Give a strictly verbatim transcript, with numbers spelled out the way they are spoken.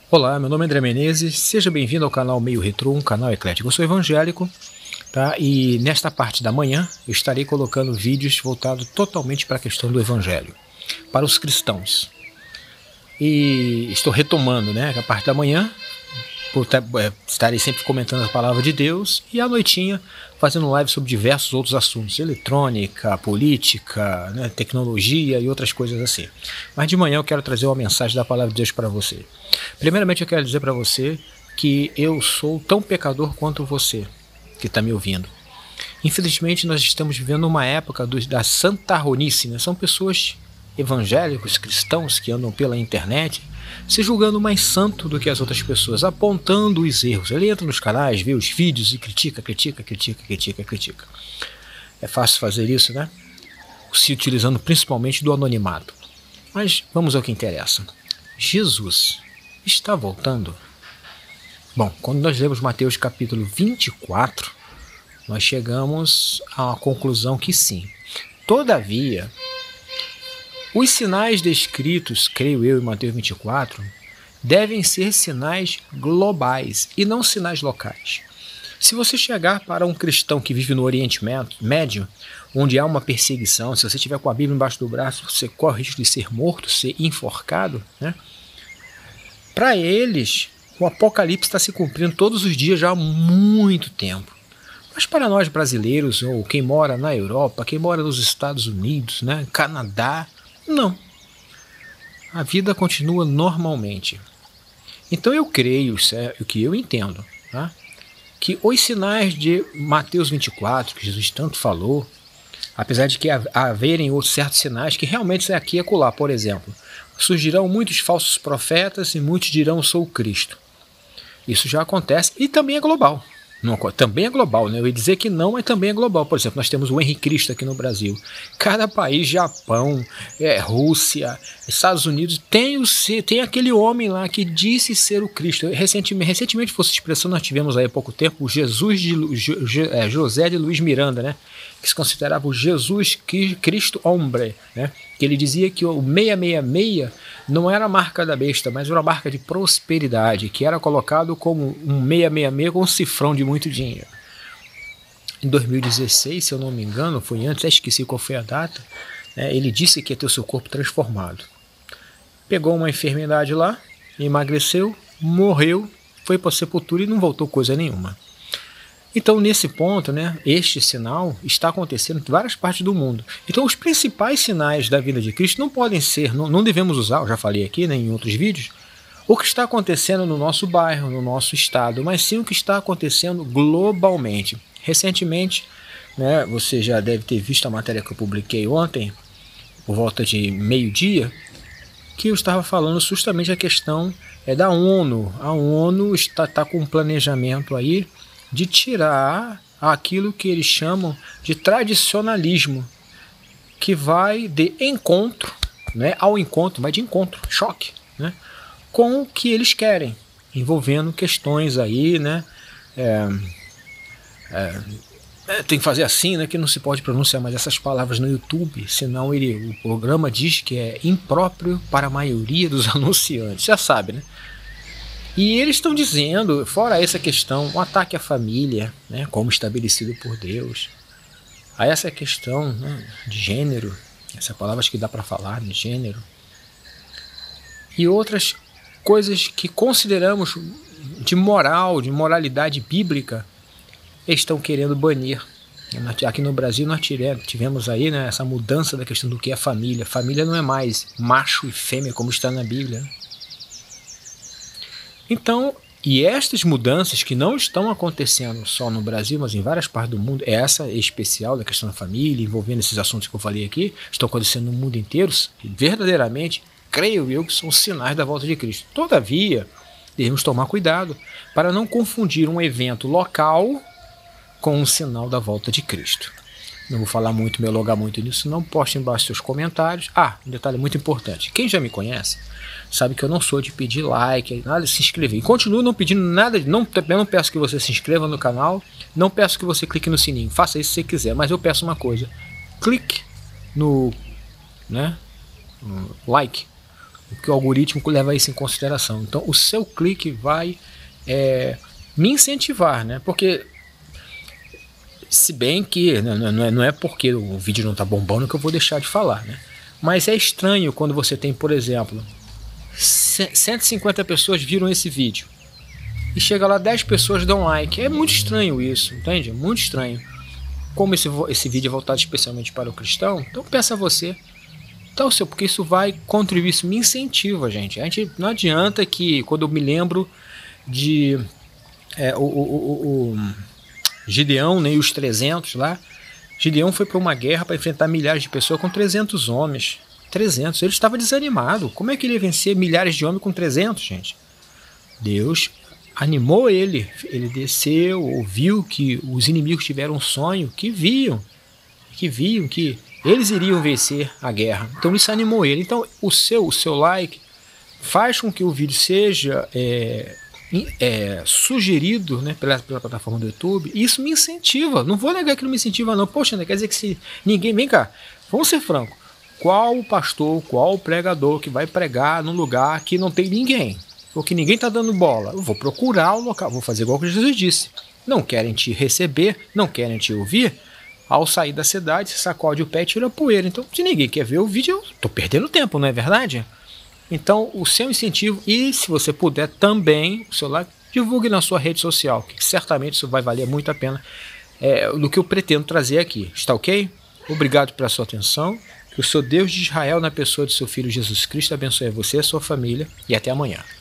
Olá, meu nome é André Menezes, seja bem-vindo ao canal Meio Retrô, um canal eclético. Eu sou evangélico, tá? E nesta parte da manhã eu estarei colocando vídeos voltados totalmente para a questão do evangelho, para os cristãos. E estou retomando, né, a parte da manhã, estarei sempre comentando a palavra de Deus, e à noitinha fazendo live sobre diversos outros assuntos, eletrônica, política, né, tecnologia e outras coisas assim. Mas de manhã eu quero trazer uma mensagem da palavra de Deus para você. Primeiramente eu quero dizer para você que eu sou tão pecador quanto você que está me ouvindo. Infelizmente nós estamos vivendo uma época do, da santarronice, né? São pessoas evangélicos, cristãos que andam pela internet se julgando mais santo do que as outras pessoas, apontando os erros. Ele entra nos canais, vê os vídeos e critica, critica, critica, critica, critica. É fácil fazer isso, né? Se utilizando principalmente do anonimato. Mas vamos ao que interessa. Jesus está voltando? Bom, quando nós lemos Mateus capítulo vinte e quatro, nós chegamos à conclusão que sim. Todavia, os sinais descritos, creio eu, em Mateus vinte e quatro, devem ser sinais globais e não sinais locais. Se você chegar para um cristão que vive no Oriente Médio, onde há uma perseguição, se você tiver com a Bíblia embaixo do braço, você corre o risco de ser morto, ser enforcado, né? Para eles, o Apocalipse está se cumprindo todos os dias já há muito tempo. Mas para nós brasileiros, ou quem mora na Europa, quem mora nos Estados Unidos, né, Canadá, não. A vida continua normalmente. Então eu creio, o que eu entendo, tá? Que os sinais de Mateus vinte e quatro, que Jesus tanto falou, apesar de que haverem outros certos sinais que realmente é aqui e acolá, por exemplo, surgirão muitos falsos profetas e muitos dirão sou o Cristo. Isso já acontece e também é global. Não, também é global, né? Eu ia dizer que não, mas também é global. Por exemplo, nós temos o Henrique Cristo aqui no Brasil. Cada país, Japão, é, Rússia, Estados Unidos, tem, o, tem aquele homem lá que disse ser o Cristo. Recentemente, recentemente fosse expressão, nós tivemos aí há pouco tempo o Jesus de é, José de Luiz Miranda, né? Que se considerava o Jesus Cristo hombre, né? Que ele dizia que o seiscentos e sessenta e seis não era a marca da besta, mas era a marca de prosperidade, que era colocado como um seiscentos e sessenta e seis com um cifrão de muito dinheiro. Em dois mil e dezesseis, se eu não me engano, foi antes, eu esqueci qual foi a data, né, ele disse que ia ter o seu corpo transformado. Pegou uma enfermidade lá, emagreceu, morreu, foi para a sepultura e não voltou coisa nenhuma. Então, nesse ponto, né, este sinal está acontecendo em várias partes do mundo. Então, os principais sinais da vida de Cristo não podem ser, não, não devemos usar, eu já falei aqui, né, em outros vídeos, o que está acontecendo no nosso bairro, no nosso estado, mas sim o que está acontecendo globalmente. Recentemente, né, você já deve ter visto a matéria que eu publiquei ontem, por volta de meio-dia, que eu estava falando justamente a questão é, da ONU. A ONU está, está com um planejamento aí de tirar aquilo que eles chamam de tradicionalismo, que vai de encontro, né, ao encontro, vai de encontro, choque, né, com o que eles querem, envolvendo questões aí, né, é, é, é, tem que fazer assim, né, que não se pode pronunciar mais essas palavras no YouTube, senão ele, o programa diz que é impróprio para a maioria dos anunciantes, já sabe, né? E eles estão dizendo, fora essa questão, o ataque à família, né, como estabelecido por Deus, a essa questão, né, de gênero, essa palavra acho que dá para falar, de gênero, e outras coisas que consideramos de moral, de moralidade bíblica, eles estão querendo banir. Aqui no Brasil nós tivemos aí, né, essa mudança da questão do que é família. Família não é mais macho e fêmea como está na Bíblia, né? Então, e estas mudanças que não estão acontecendo só no Brasil, mas em várias partes do mundo, essa especial da questão da família, envolvendo esses assuntos que eu falei aqui, estão acontecendo no mundo inteiro, e verdadeiramente, creio eu que são sinais da volta de Cristo. Todavia, devemos tomar cuidado para não confundir um evento local com um sinal da volta de Cristo. Não vou falar muito, me alongar muito nisso, não. Poste embaixo seus comentários. Ah, um detalhe muito importante. Quem já me conhece sabe que eu não sou de pedir like, nada de se inscrever. E continuo não pedindo nada, não, eu não peço que você se inscreva no canal, não peço que você clique no sininho. Faça isso se você quiser, mas eu peço uma coisa. Clique no, né, no like porque o algoritmo leva isso em consideração. Então o seu clique vai é, me incentivar, né? Porque se bem que não é, não é porque o vídeo não está bombando que eu vou deixar de falar, né? Mas é estranho quando você tem, por exemplo, cento e cinquenta pessoas viram esse vídeo e chega lá dez pessoas dão like. É muito estranho isso, entende? É muito estranho. Como esse, esse vídeo é voltado especialmente para o cristão, então pensa você. Então, seu, porque isso vai contribuir, isso me incentiva, gente. A gente não adianta que quando eu me lembro de é, o, o, o, o Gideão, né, e os trezentos lá. Gideão foi para uma guerra para enfrentar milhares de pessoas com trezentos homens. trezentos. Ele estava desanimado. Como é que ele ia vencer milhares de homens com trezentos, gente? Deus animou ele. Ele desceu, ouviu que os inimigos tiveram um sonho, que viam, que viam que eles iriam vencer a guerra. Então isso animou ele. Então o seu, o seu like faz com que o vídeo seja é, é, sugerido, né, pela, pela plataforma do YouTube. E isso me incentiva. Não vou negar que não me incentiva não. Poxa, né, quer dizer que se ninguém... Vem cá, vamos ser francos. Qual o pastor, qual o pregador que vai pregar num lugar que não tem ninguém? Ou que ninguém está dando bola? Eu vou procurar o local, vou fazer igual que Jesus disse. Não querem te receber, não querem te ouvir. Ao sair da cidade, você sacode o pé e tira a poeira. Então, se ninguém quer ver o vídeo, eu estou perdendo tempo, não é verdade? Então, o seu incentivo, e se você puder também, o seu like, divulgue na sua rede social, que certamente isso vai valer muito a pena é, do que eu pretendo trazer aqui. Está ok? Obrigado pela sua atenção. Que o seu Deus de Israel, na pessoa de seu Filho Jesus Cristo, abençoe você e a sua família. E até amanhã.